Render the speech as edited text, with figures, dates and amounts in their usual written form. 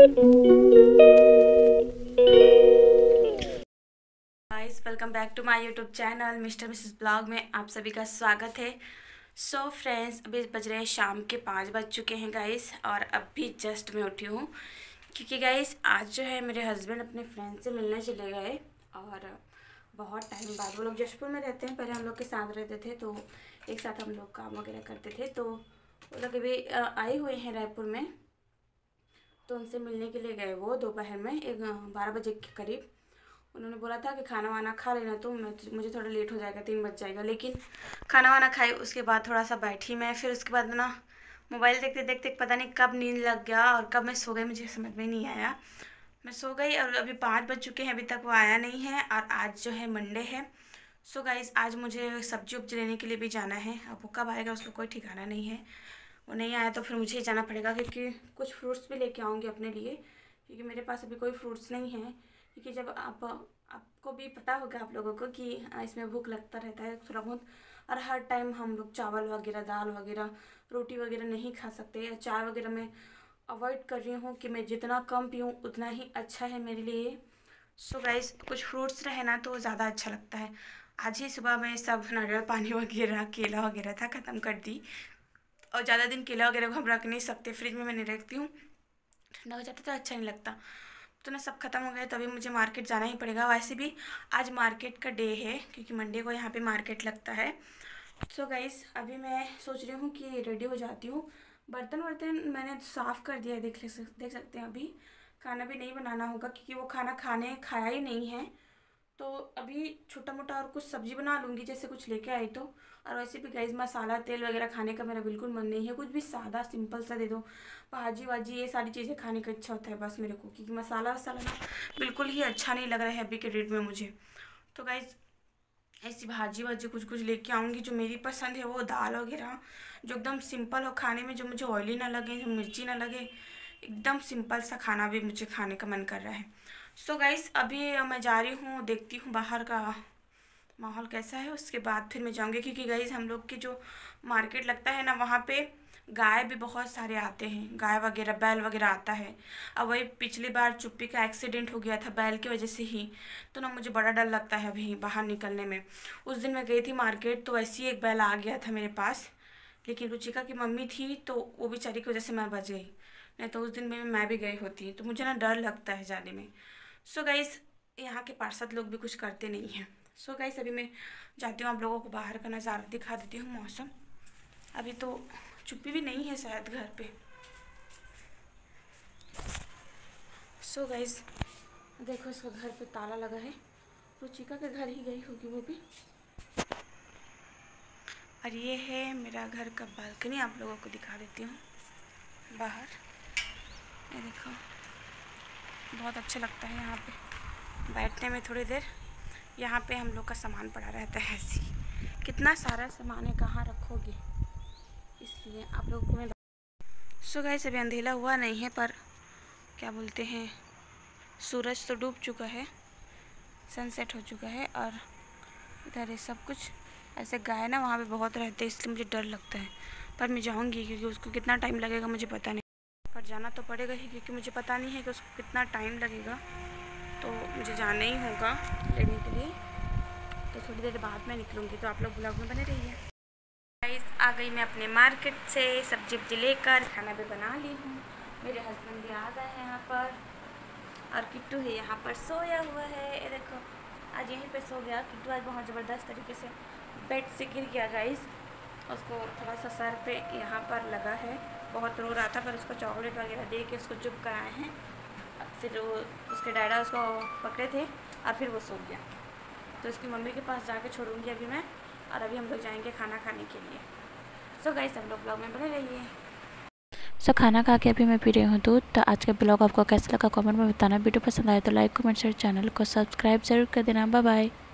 Guys, welcome back to my YouTube channel mister missus blog में आप सभी का स्वागत है। सो फ्रेंड्स, अभी बज रहे हैं शाम के 5 बज चुके हैं गाइस, और अभी जस्ट मैं उठी हूँ क्योंकि गाइस आज जो है मेरे हस्बैंड अपने फ्रेंड से मिलने चले गए। और बहुत टाइम बाद, वो लोग जशपुर में रहते हैं, पहले हम लोग के साथ रहते थे, तो एक साथ हम लोग काम वगैरह करते थे। तो वो लोग अभी आए हुए हैं रायपुर में, तो उनसे मिलने के लिए गए वो दोपहर में 12 बजे के करीब। उन्होंने बोला था कि खाना वाना खा लेना, तो मुझे थोड़ा लेट हो जाएगा, 3 बज जाएगा। लेकिन खाना वाना खाई, उसके बाद थोड़ा सा बैठी मैं, फिर उसके बाद ना मोबाइल देखते देखते पता नहीं कब नींद लग गया और कब मैं सो गई, मुझे समझ में नहीं आया। मैं सो गई और अभी 5 बज चुके हैं, अभी तक वो आया नहीं है। और आज जो है मंडे है। सो गाइस, आज मुझे सब्जी उब्जी लेने के लिए भी जाना है। अब वो कब आएगा उसका कोई ठिकाना नहीं है। वो नहीं आया तो फिर मुझे ही जाना पड़ेगा, क्योंकि कुछ फ्रूट्स भी लेके आऊँगी अपने लिए, क्योंकि मेरे पास अभी कोई फ्रूट्स नहीं है। क्योंकि जब आपको भी पता होगा आप लोगों को कि इसमें भूख लगता रहता है थोड़ा बहुत, और हर टाइम हम लोग चावल वगैरह, दाल वगैरह, रोटी वगैरह नहीं खा सकते। या चाय वगैरह मैं अवॉइड कर रही हूँ कि मैं जितना कम पीऊँ उतना ही अच्छा है मेरे लिए। सो गाइस, कुछ फ्रूट्स रहे ना तो ज़्यादा अच्छा लगता है। आज ही सुबह में सब नारियल पानी वगैरह, केला वगैरह था, ख़त्म कर दी। और ज़्यादा दिन केला वगैरह को हम रख नहीं सकते, फ्रिज में मैं नहीं रखती हूँ, ठंडा हो जाता तो अच्छा नहीं लगता। तो ना सब ख़त्म हो गया, तभी मुझे मार्केट जाना ही पड़ेगा। वैसे भी आज मार्केट का डे है, क्योंकि मंडे को यहाँ पे मार्केट लगता है। सो गाइस, अभी मैं सोच रही हूँ कि रेडी हो जाती हूँ। बर्तन वर्तन मैंने साफ़ कर दिया है, देख सकते हैं। अभी खाना भी नहीं बनाना होगा, क्योंकि वो खाना खाया ही नहीं है। तो अभी छोटा मोटा और कुछ सब्जी बना लूँगी, जैसे कुछ लेके आई तो। और वैसे भी गाइस, मसाला तेल वगैरह खाने का मेरा बिल्कुल मन नहीं है। कुछ भी सादा सिंपल सा दे दो, भाजी वाजी, ये सारी चीज़ें खाने का इच्छा होता है बस मेरे को, क्योंकि मसाला वसाला ना बिल्कुल ही अच्छा नहीं लग रहा है अभी के डेट में मुझे। तो गाइस, ऐसी भाजी वाजी कुछ कुछ लेके आऊँगी जो मेरी पसंद है, वो दाल वगैरह जो एकदम सिंपल हो खाने में, जो मुझे ऑयली ना लगे, जो मिर्ची ना लगे, एकदम सिंपल सा खाना भी मुझे खाने का मन कर रहा है। सो गाइस, अभी मैं जा रही हूँ, देखती हूँ बाहर का माहौल कैसा है, उसके बाद फिर मैं जाऊँगी। क्योंकि गाइस, हम लोग की जो मार्केट लगता है ना, वहाँ पे गाय भी बहुत सारे आते हैं, गाय वगैरह, बैल वगैरह आता है। अब वही पिछली बार चुप्पी का एक्सीडेंट हो गया था बैल की वजह से ही, तो ना मुझे बड़ा डर लगता है अभी बाहर निकलने में। उस दिन मैं गई थी मार्केट, तो ऐसे ही एक बैल आ गया था मेरे पास, लेकिन रुचिका की मम्मी थी, तो वो बेचारी की वजह से मैं बच गई, नहीं तो उस दिन में मैं भी गई होती। तो मुझे ना डर लगता है जाने में। सो गाइस, यहाँ के पार्षद लोग भी कुछ करते नहीं हैं। सो गाइस, अभी मैं जाती हूँ, आप लोगों को बाहर का नज़ारा दिखा देती हूँ, मौसम। अभी तो चुप्पी भी नहीं है शायद घर पे। सो गाइस, देखो इसका घर पे ताला लगा है, रुचिका के घर ही गई होगी वो भी। और ये है मेरा घर का बालकनी, आप लोगों को दिखा देती हूँ बाहर। ये देखो, बहुत अच्छा लगता है यहाँ पे बैठने में थोड़ी देर। यहाँ पे हम लोग का सामान पड़ा रहता है, ऐसी कितना सारा सामान है, कहाँ रखोगे, इसलिए आप लोगों को मैं। सो गाइस, अभी अंधेरा हुआ नहीं है, पर क्या बोलते हैं, सूरज तो डूब चुका है, सनसेट हो चुका है। और इधर ये सब कुछ ऐसे गाय ना वहाँ पे बहुत रहते हैं, इसलिए मुझे डर लगता है। पर मैं जाऊँगी, क्योंकि उसको कितना टाइम लगेगा मुझे पता नहीं, पर जाना तो पड़ेगा ही, क्योंकि मुझे पता नहीं है कि उसको कितना टाइम लगेगा। तो मुझे जाना ही होगा लेने के लिए। तो थोड़ी देर बाद मैं निकलूँगी, तो आप लोग ब्लॉग में बने रहिए। गाइस, आ गई मैं अपने मार्केट से सब्जी वब्जी लेकर, खाना भी बना ली हूँ। मेरे हस्बैंड भी आ गए हैं यहाँ पर, और किट्टू है यहाँ पर सोया हुआ है। ये देखो, आज यहीं पे सो गया किट्टू। आज बहुत ज़बरदस्त तरीके से बेड से गिर गया गाइस, उसको थोड़ा सा सर पे यहाँ पर लगा है, बहुत रो रहा था, पर उसको चॉकलेट वगैरह दे के उसको चुप कराए हैं। फिर वो उसके डैडा उसको पकड़े थे और फिर वो सो गया। तो उसकी मम्मी के पास जाके छोड़ूंगी अभी मैं, और अभी हम लोग जाएंगे खाना खाने के लिए। सो गाइस, हम लोग ब्लॉग में बने रहिए। सो खाना खा के अभी मैं पी रही हूँ दूध। तो आज का ब्लॉग आपको कैसा लगा कमेंट में बताना। वीडियो पसंद आए तो लाइक कमेंट शेयर, चैनल को सब्सक्राइब जरूर कर देना। Bye bye.